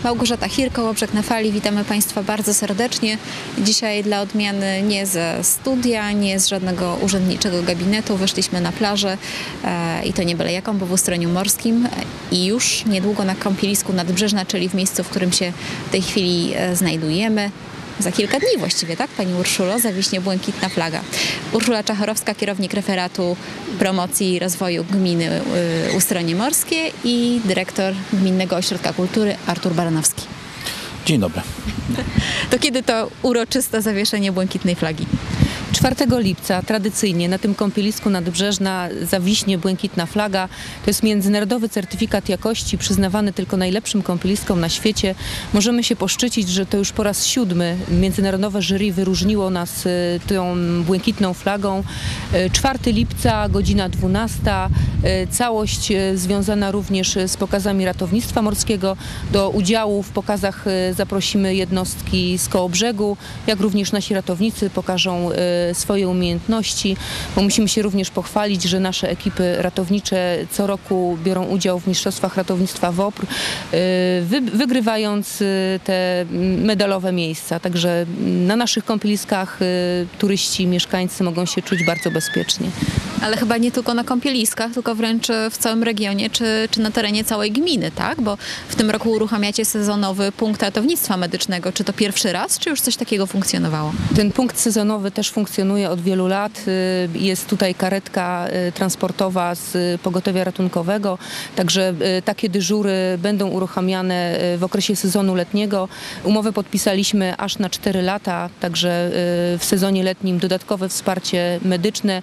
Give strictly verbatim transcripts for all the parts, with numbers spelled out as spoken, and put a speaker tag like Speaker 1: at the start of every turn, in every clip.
Speaker 1: Małgorzata Chir, Koło Brzeg na Fali. Witamy Państwa bardzo serdecznie. Dzisiaj dla odmiany nie ze studia, nie z żadnego urzędniczego gabinetu. Wyszliśmy na plażę e, i to nie byle jaką, bo w Ustroniu Morskim i już niedługo na kąpielisku Nadbrzeżna, czyli w miejscu, w którym się w tej chwili e, znajdujemy. Za kilka dni właściwie, tak, Pani Urszulo, zawiśnie błękitna flaga. Urszula Czachorowska, kierownik referatu promocji i rozwoju gminy y, Ustronie Morskie i dyrektor Gminnego Ośrodka Kultury Artur Baranowski.
Speaker 2: Dzień dobry.
Speaker 1: To kiedy to uroczyste zawieszenie błękitnej flagi?
Speaker 3: czwartego lipca tradycyjnie na tym kąpielisku Nadbrzeżna zawiśnie błękitna flaga. To jest międzynarodowy certyfikat jakości przyznawany tylko najlepszym kąpieliskom na świecie. Możemy się poszczycić, że to już po raz siódmy międzynarodowe jury wyróżniło nas tą błękitną flagą. czwartego lipca, godzina dwunasta. Całość związana również z pokazami ratownictwa morskiego. Do udziału w pokazach zaprosimy jednostki z Kołobrzegu, jak również nasi ratownicy pokażą swoje umiejętności, bo musimy się również pochwalić, że nasze ekipy ratownicze co roku biorą udział w mistrzostwach ratownictwa W O P R, wy, wygrywając te medalowe miejsca. Także na naszych kąpieliskach turyści, mieszkańcy mogą się czuć bardzo bezpiecznie.
Speaker 1: Ale chyba nie tylko na kąpieliskach, tylko wręcz w całym regionie, czy, czy na terenie całej gminy, tak? Bo w tym roku uruchamiacie sezonowy punkt ratownictwa medycznego. Czy to pierwszy raz, czy już coś takiego funkcjonowało?
Speaker 3: Ten punkt sezonowy też funkcjonuje od wielu lat. Jest tutaj karetka transportowa z pogotowia ratunkowego, także takie dyżury będą uruchamiane w okresie sezonu letniego. Umowę podpisaliśmy aż na cztery lata, także w sezonie letnim dodatkowe wsparcie medyczne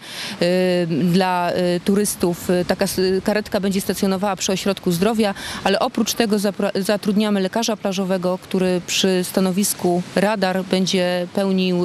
Speaker 3: dla turystów. Taka karetka będzie stacjonowała przy ośrodku zdrowia, ale oprócz tego zatrudniamy lekarza plażowego, który przy stanowisku radar będzie pełnił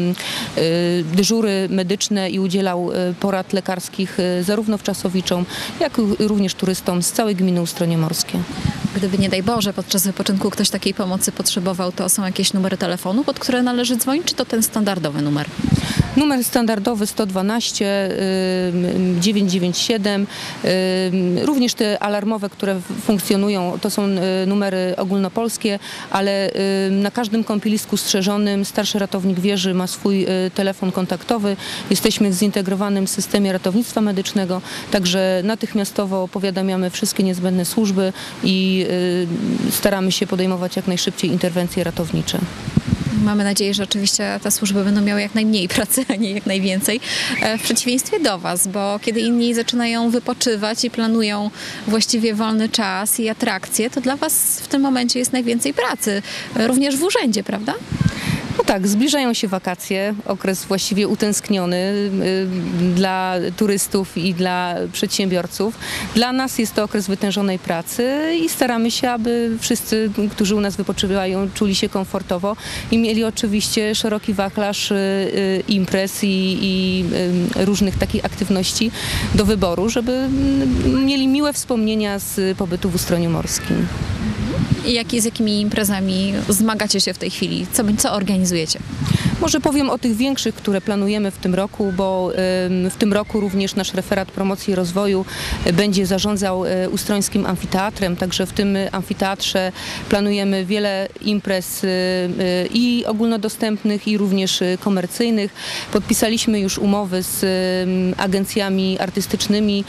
Speaker 3: dyżury medyczne i udzielał porad lekarskich zarówno wczasowiczom, jak również turystom z całej gminy Ustronie Morskie.
Speaker 1: Gdyby nie daj Boże podczas wypoczynku ktoś takiej pomocy potrzebował, to są jakieś numery telefonu, pod które należy dzwonić, czy to ten standardowy numer?
Speaker 3: Numer standardowy sto dwanaście dziewięćset dziewięćdziesiąt siedem. Również te alarmowe, które funkcjonują, to są numery ogólnopolskie, ale na każdym kąpielisku strzeżonym starszy ratownik wieży ma swój telefon kontaktowy. Jesteśmy w zintegrowanym systemie ratownictwa medycznego, także natychmiastowo powiadamiamy wszystkie niezbędne służby i staramy się podejmować jak najszybciej interwencje ratownicze.
Speaker 1: Mamy nadzieję, że oczywiście te służby będą miały jak najmniej pracy, a nie jak najwięcej. W przeciwieństwie do Was, bo kiedy inni zaczynają wypoczywać i planują właściwie wolny czas i atrakcje, to dla Was w tym momencie jest najwięcej pracy. Również w urzędzie, prawda?
Speaker 3: No tak, zbliżają się wakacje, okres właściwie utęskniony y, dla turystów i dla przedsiębiorców. Dla nas jest to okres wytężonej pracy i staramy się, aby wszyscy, którzy u nas wypoczywają, czuli się komfortowo i mieli oczywiście szeroki wachlarz y, y, imprez i, i y, różnych takich aktywności do wyboru, żeby y, mieli miłe wspomnienia z pobytu w Ustroniu Morskim.
Speaker 1: I jak, z jakimi imprezami zmagacie się w tej chwili? Co, co organizujecie?
Speaker 3: Może powiem o tych większych, które planujemy w tym roku, bo w tym roku również nasz referat promocji i rozwoju będzie zarządzał Ustrońskim Amfiteatrem, także w tym amfiteatrze planujemy wiele imprez i ogólnodostępnych, i również komercyjnych. Podpisaliśmy już umowy z agencjami artystycznymi,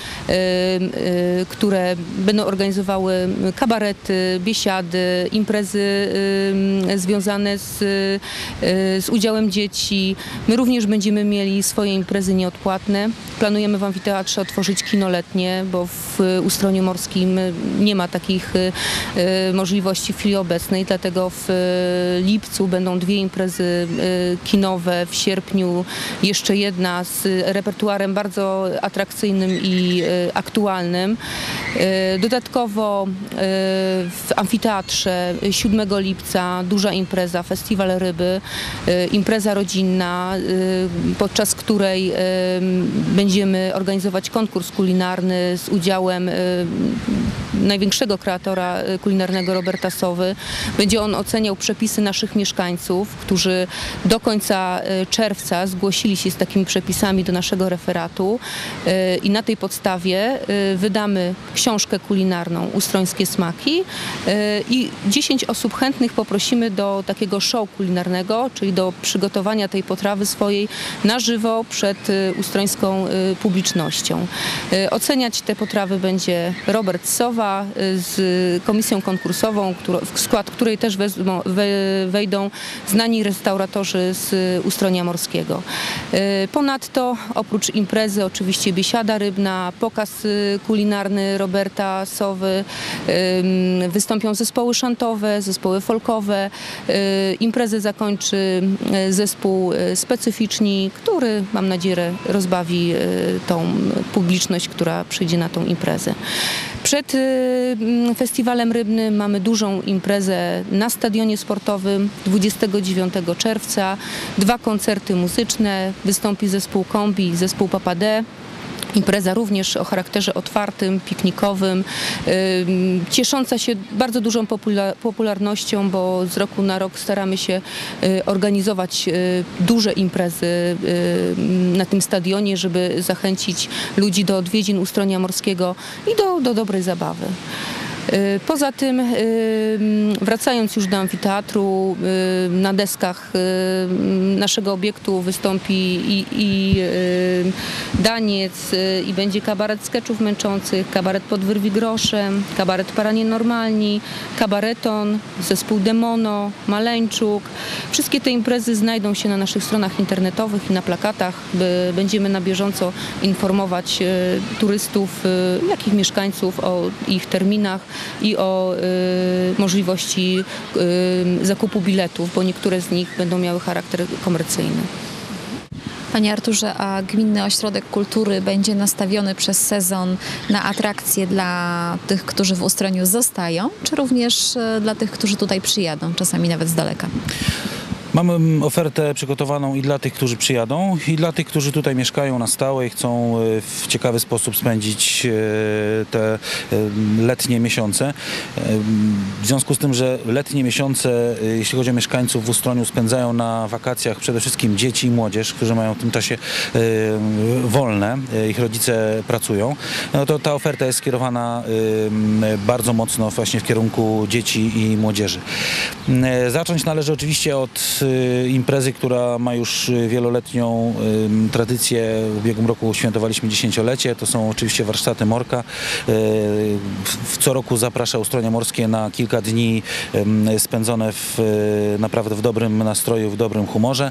Speaker 3: które będą organizowały kabarety, biesiady, imprezy związane z, z udziałem dzieci. My również będziemy mieli swoje imprezy nieodpłatne. Planujemy w amfiteatrze otworzyć kino letnie, bo w Ustroniu Morskim nie ma takich możliwości w chwili obecnej, dlatego w lipcu będą dwie imprezy kinowe, w sierpniu jeszcze jedna z repertuarem bardzo atrakcyjnym i aktualnym. Dodatkowo w amfiteatrze siódmego lipca duża impreza, festiwal ryby, impreza rodzinna, podczas której będziemy organizować konkurs kulinarny z udziałem największego kreatora kulinarnego Roberta Sowy. Będzie on oceniał przepisy naszych mieszkańców, którzy do końca czerwca zgłosili się z takimi przepisami do naszego referatu i na tej podstawie wydamy książkę kulinarną Ustrońskie smaki i dziesięć osób chętnych poprosimy do takiego show kulinarnego, czyli do przygotowania tej potrawy swojej na żywo przed ustrońską publicznością. Oceniać te potrawy będzie Robert Sowa z komisją konkursową, w skład której też wejdą znani restauratorzy z Ustronia Morskiego. Ponadto oprócz imprezy oczywiście biesiada rybna, pokaz kulinarny Roberta Sowy, wystąpią zespoły szantowe, zespoły folkowe. Imprezę zakończy zespół Specyficzni, który mam nadzieję rozbawi tą publiczność, która przyjdzie na tą imprezę. Przed festiwalem rybnym mamy dużą imprezę na stadionie sportowym dwudziestego dziewiątego czerwca. Dwa koncerty muzyczne, wystąpi zespół Kombi, zespół Papa D. Impreza również o charakterze otwartym, piknikowym, ciesząca się bardzo dużą popularnością, bo z roku na rok staramy się organizować duże imprezy na tym stadionie, żeby zachęcić ludzi do odwiedzin Ustronia Morskiego i do, do dobrej zabawy. Poza tym, wracając już do amfiteatru, na deskach naszego obiektu wystąpi i, i daniec, i będzie kabaret skeczów męczących, kabaret pod wyrwi groszem, kabaret Paranie Normalni, kabareton, zespół Demono, Maleńczuk. Wszystkie te imprezy znajdą się na naszych stronach internetowych i na plakatach. Będziemy na bieżąco informować turystów, jak i mieszkańców o ich terminach i o y, możliwości y, zakupu biletów, bo niektóre z nich będą miały charakter komercyjny.
Speaker 1: Panie Arturze, a Gminny Ośrodek Kultury będzie nastawiony przez sezon na atrakcje dla tych, którzy w Ustroniu zostają, czy również y, dla tych, którzy tutaj przyjadą, czasami nawet z daleka?
Speaker 2: Mamy ofertę przygotowaną i dla tych, którzy przyjadą, i dla tych, którzy tutaj mieszkają na stałe i chcą w ciekawy sposób spędzić te letnie miesiące. W związku z tym, że letnie miesiące, jeśli chodzi o mieszkańców w Ustroniu, spędzają na wakacjach przede wszystkim dzieci i młodzież, którzy mają w tym czasie wolne, ich rodzice pracują, no to ta oferta jest skierowana bardzo mocno właśnie w kierunku dzieci i młodzieży. Zacząć należy oczywiście od imprezy, która ma już wieloletnią tradycję. W ubiegłym roku świętowaliśmy dziesięciolecie. To są oczywiście warsztaty Morka. Co roku zaprasza Ustronia Morskie na kilka dni spędzone w naprawdę w dobrym nastroju, w dobrym humorze.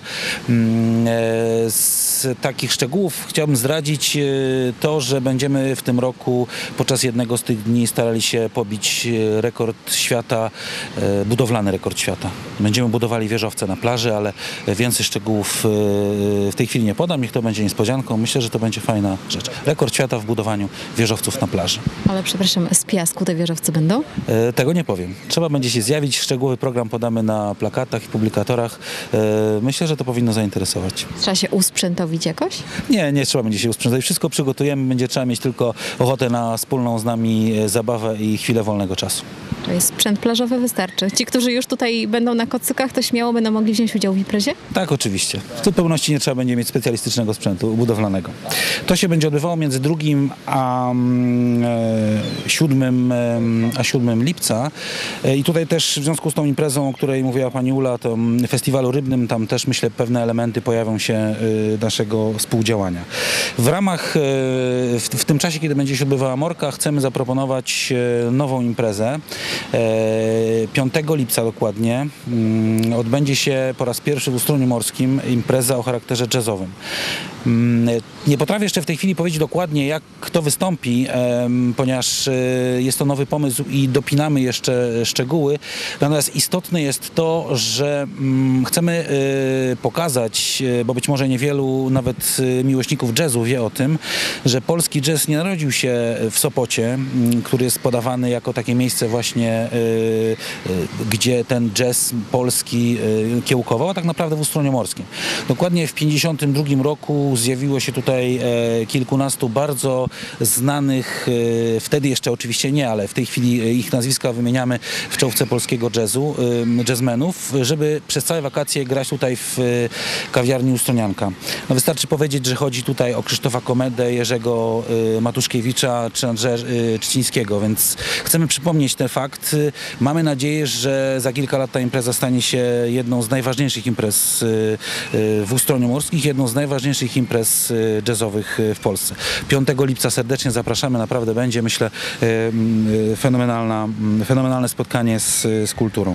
Speaker 2: Z takich szczegółów chciałbym zdradzić to, że będziemy w tym roku podczas jednego z tych dni starali się pobić rekord świata, budowlany rekord świata. Będziemy budowali wieżowce na plaży, ale więcej szczegółów w tej chwili nie podam. Niech to będzie niespodzianką. Myślę, że to będzie fajna rzecz. Rekord świata w budowaniu wieżowców na plaży.
Speaker 1: Ale przepraszam, z piasku te wieżowce będą?
Speaker 2: Tego nie powiem. Trzeba będzie się zjawić. Szczegółowy program podamy na plakatach i publikatorach. Myślę, że to powinno zainteresować.
Speaker 1: Trzeba się usprzętowić jakoś?
Speaker 2: Nie, nie trzeba będzie się usprzętowić. Wszystko przygotujemy. Będzie trzeba mieć tylko ochotę na wspólną z nami zabawę i chwilę wolnego czasu.
Speaker 1: Czyli sprzęt plażowy wystarczy. Ci, którzy już tutaj będą na kocykach, to śmiało będą mogli wziąć udział w imprezie?
Speaker 2: Tak, oczywiście. W zupełności nie trzeba będzie mieć specjalistycznego sprzętu budowlanego. To się będzie odbywało między drugim a siódmym, a siódmym lipca. I tutaj też w związku z tą imprezą, o której mówiła pani Ula, to festiwalu rybnym, tam też myślę pewne elementy pojawią się naszego współdziałania. W ramach, w, w tym czasie, kiedy będzie się odbywała Morka, chcemy zaproponować nową imprezę. piątego lipca dokładnie odbędzie się po raz pierwszy w Ustroniu Morskim impreza o charakterze jazzowym. Nie potrafię jeszcze w tej chwili powiedzieć dokładnie, jak kto wystąpi, ponieważ jest to nowy pomysł i dopinamy jeszcze szczegóły. Natomiast istotne jest to, że chcemy pokazać, bo być może niewielu nawet miłośników jazzu wie o tym, że polski jazz nie narodził się w Sopocie, który jest podawany jako takie miejsce właśnie, gdzie ten jazz polski kiełkował, a tak naprawdę w Ustroniu Morskim. Dokładnie w pięćdziesiątym drugim roku roku zjawiło się tutaj kilkunastu bardzo znanych, wtedy jeszcze oczywiście nie, ale w tej chwili ich nazwiska wymieniamy w czołówce polskiego jazzu, jazzmenów, żeby przez całe wakacje grać tutaj w kawiarni Ustronianka. No wystarczy powiedzieć, że chodzi tutaj o Krzysztofa Komedę, Jerzego Matuszkiewicza czy Andrzeja Trzcińskiego, więc chcemy przypomnieć ten fakt. Mamy nadzieję, że za kilka lat ta impreza stanie się jedną z najważniejszych imprez w Ustroniu Morskich, jedną z najważniejszych imprez jazzowych w Polsce. piątego lipca serdecznie zapraszamy, naprawdę będzie, myślę, fenomenalna, fenomenalne spotkanie z, z kulturą.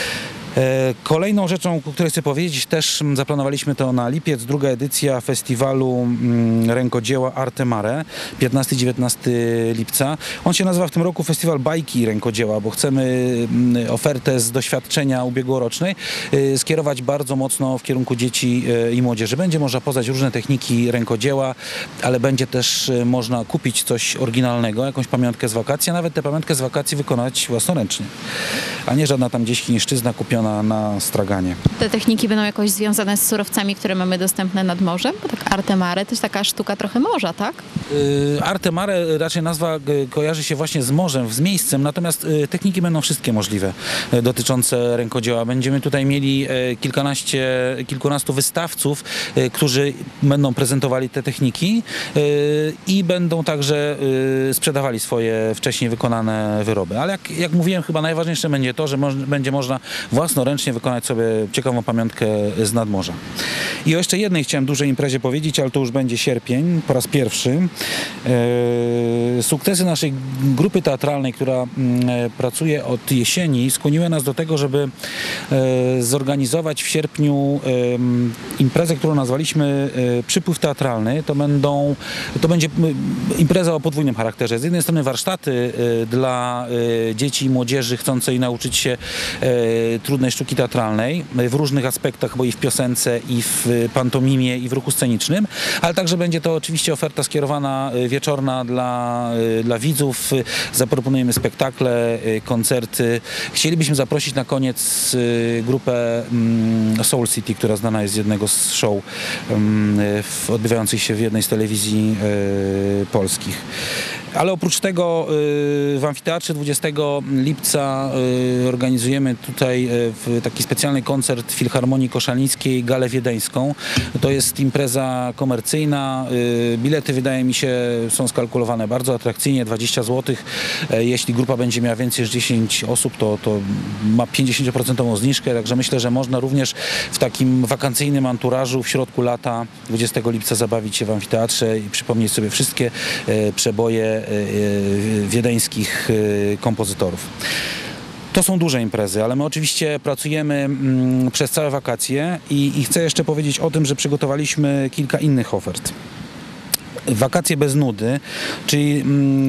Speaker 2: Kolejną rzeczą, o której chcę powiedzieć, też zaplanowaliśmy to na lipiec, druga edycja festiwalu rękodzieła Arte Mare, piętnastego dziewiętnastego lipca. On się nazywa w tym roku Festiwal Bajki i Rękodzieła, bo chcemy ofertę z doświadczenia ubiegłorocznej skierować bardzo mocno w kierunku dzieci i młodzieży. Będzie można poznać różne techniki rękodzieła, ale będzie też można kupić coś oryginalnego, jakąś pamiątkę z wakacji, a nawet tę pamiątkę z wakacji wykonać własnoręcznie, a nie żadna tam gdzieś chińszczyzna kupiona na straganie.
Speaker 1: Te techniki będą jakoś związane z surowcami, które mamy dostępne nad morzem? Bo tak Arte Mare to jest taka sztuka trochę morza, tak?
Speaker 2: Y, Arte Mare, raczej nazwa y, kojarzy się właśnie z morzem, z miejscem, natomiast y, techniki będą wszystkie możliwe y, dotyczące rękodzieła. Będziemy tutaj mieli y, kilkanaście, kilkunastu wystawców, y, którzy będą prezentowali te techniki y, i będą także y, sprzedawali swoje wcześniej wykonane wyroby. Ale jak, jak mówiłem, chyba najważniejsze będzie to, że moż, będzie można własnoręcznie wykonać sobie ciekawą pamiątkę z nadmorza. I o jeszcze jednej chciałem dużej imprezie powiedzieć, ale to już będzie sierpień, po raz pierwszy. E, sukcesy naszej grupy teatralnej, która e, pracuje od jesieni, skłoniły nas do tego, żeby e, zorganizować w sierpniu e, imprezę, którą nazwaliśmy e, Przypływ Teatralny. To będą, to będzie impreza o podwójnym charakterze. Z jednej strony warsztaty e, dla e, dzieci i młodzieży chcącej nauczyć się e, trudnej sztuki teatralnej w różnych aspektach, bo i w piosence, i w pantomimie, i w ruchu scenicznym, ale także będzie to oczywiście oferta skierowana wieczorna dla, dla widzów. Zaproponujemy spektakle, koncerty. Chcielibyśmy zaprosić na koniec grupę Soul City, która znana jest z jednego z show odbywających się w jednej z telewizji polskich. Ale oprócz tego w Amfiteatrze dwudziestego lipca organizujemy tutaj taki specjalny koncert Filharmonii Koszalińskiej Galę Wiedeńską. To jest impreza komercyjna. Bilety, wydaje mi się, są skalkulowane bardzo atrakcyjnie, dwadzieścia złotych. Jeśli grupa będzie miała więcej niż dziesięć osób, to, to ma pięćdziesiąt procent zniżkę, także myślę, że można również w takim wakacyjnym anturażu w środku lata dwudziestego lipca zabawić się w amfiteatrze i przypomnieć sobie wszystkie przeboje wiedeńskich kompozytorów. To są duże imprezy, ale my oczywiście pracujemy mm, przez całe wakacje i, i chcę jeszcze powiedzieć o tym, że przygotowaliśmy kilka innych ofert. Wakacje bez nudy, czyli mm,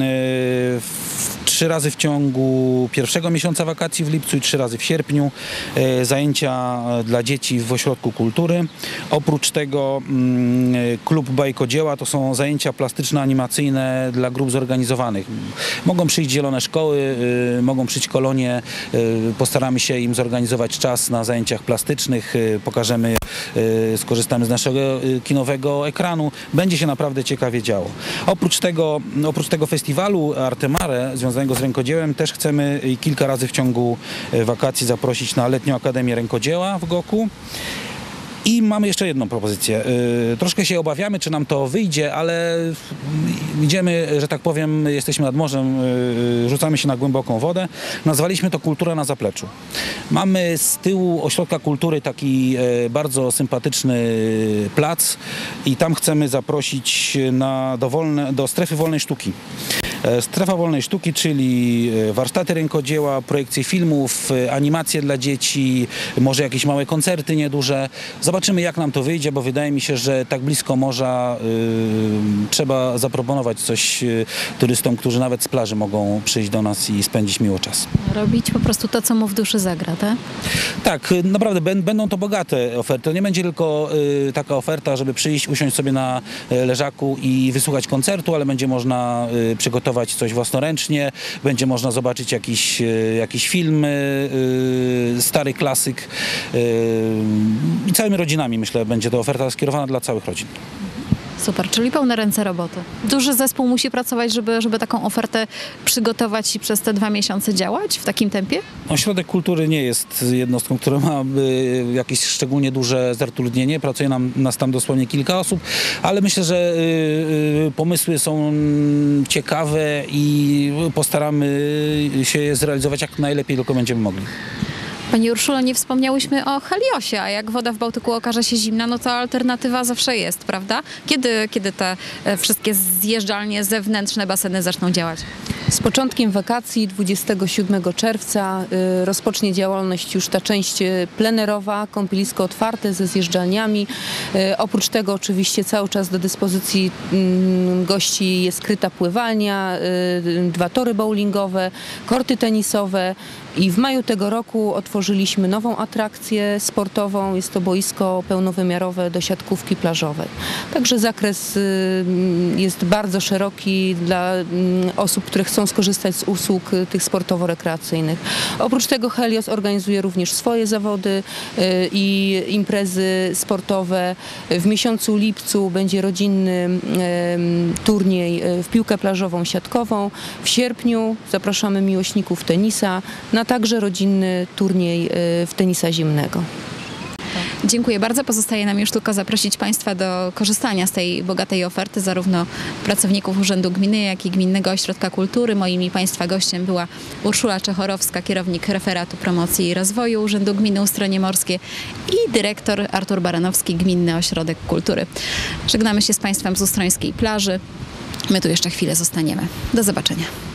Speaker 2: w, trzy razy w ciągu pierwszego miesiąca wakacji w lipcu i trzy razy w sierpniu e, zajęcia dla dzieci w Ośrodku Kultury. Oprócz tego mm, klub Bajkodzieła to są zajęcia plastyczno-animacyjne dla grup zorganizowanych. Mogą przyjść zielone szkoły, y, mogą przyjść kolonie, y, postaramy się im zorganizować czas na zajęciach plastycznych, y, pokażemy, y, skorzystamy z naszego y, kinowego ekranu. Będzie się naprawdę ciekawie działo. Oprócz tego, oprócz tego festiwalu Arte Mare związanego z rękodziełem też chcemy kilka razy w ciągu wakacji zaprosić na Letnią Akademię Rękodzieła w Goku. I mamy jeszcze jedną propozycję. Yy, troszkę się obawiamy, czy nam to wyjdzie, ale idziemy, że tak powiem, jesteśmy nad morzem, yy, rzucamy się na głęboką wodę. Nazwaliśmy to Kultura na zapleczu. Mamy z tyłu Ośrodka Kultury taki yy, bardzo sympatyczny plac i tam chcemy zaprosić na, do, wolne, do strefy wolnej sztuki. Strefa wolnej sztuki, czyli warsztaty rękodzieła, projekcje filmów, animacje dla dzieci, może jakieś małe koncerty nieduże. Zobaczymy, jak nam to wyjdzie, bo wydaje mi się, że tak blisko morza y, trzeba zaproponować coś y, turystom, którzy nawet z plaży mogą przyjść do nas i spędzić miło czas.
Speaker 1: Robić po prostu to, co mu w duszy zagra, tak?
Speaker 2: Tak, naprawdę będą to bogate oferty. To nie będzie tylko y, taka oferta, żeby przyjść, usiąść sobie na leżaku i wysłuchać koncertu, ale będzie można y, przygotować coś własnoręcznie, będzie można zobaczyć jakiś, jakiś film, yy, stary klasyk yy, i całymi rodzinami, myślę, będzie to oferta skierowana dla całych rodzin.
Speaker 1: Super, czyli pełne ręce roboty. Duży zespół musi pracować, żeby, żeby taką ofertę przygotować i przez te dwa miesiące działać w takim tempie?
Speaker 2: Ośrodek Kultury nie jest jednostką, która ma y, jakieś szczególnie duże zatrudnienie. Pracuje nam, nas tam dosłownie kilka osób, ale myślę, że y, y, pomysły są ciekawe i postaramy się je zrealizować jak najlepiej tylko będziemy mogli.
Speaker 1: Pani Urszulo, nie wspomniałyśmy o Heliosie, a jak woda w Bałtyku okaże się zimna, no to alternatywa zawsze jest, prawda? Kiedy, kiedy te e, wszystkie zjeżdżalnie zewnętrzne, baseny zaczną działać?
Speaker 3: Z początkiem wakacji dwudziestego siódmego czerwca y, rozpocznie działalność już ta część y, plenerowa, kąpielisko otwarte ze zjeżdżalniami. Y, oprócz tego oczywiście cały czas do dyspozycji y, gości jest kryta pływalnia, y, dwa tory bowlingowe, korty tenisowe i w maju tego roku otworzyliśmy nową atrakcję sportową. Jest to boisko pełnowymiarowe do siatkówki plażowej. Także zakres y, jest bardzo szeroki dla y, osób, które chcą skorzystać z usług tych sportowo-rekreacyjnych. Oprócz tego Helios organizuje również swoje zawody y, i imprezy sportowe. W miesiącu lipcu będzie rodzinny y, turniej w piłkę plażową, siatkową. W sierpniu zapraszamy miłośników tenisa na także rodzinny turniej y, w tenisa zimnego.
Speaker 1: Dziękuję bardzo. Pozostaje nam już tylko zaprosić Państwa do korzystania z tej bogatej oferty, zarówno pracowników Urzędu Gminy, jak i Gminnego Ośrodka Kultury. Moim i Państwa gościem była Urszula Czechorowska, kierownik Referatu Promocji i Rozwoju Urzędu Gminy Ustronie Morskie i dyrektor Artur Baranowski, Gminny Ośrodek Kultury. Żegnamy się z Państwem z Ustrońskiej Plaży. My tu jeszcze chwilę zostaniemy. Do zobaczenia.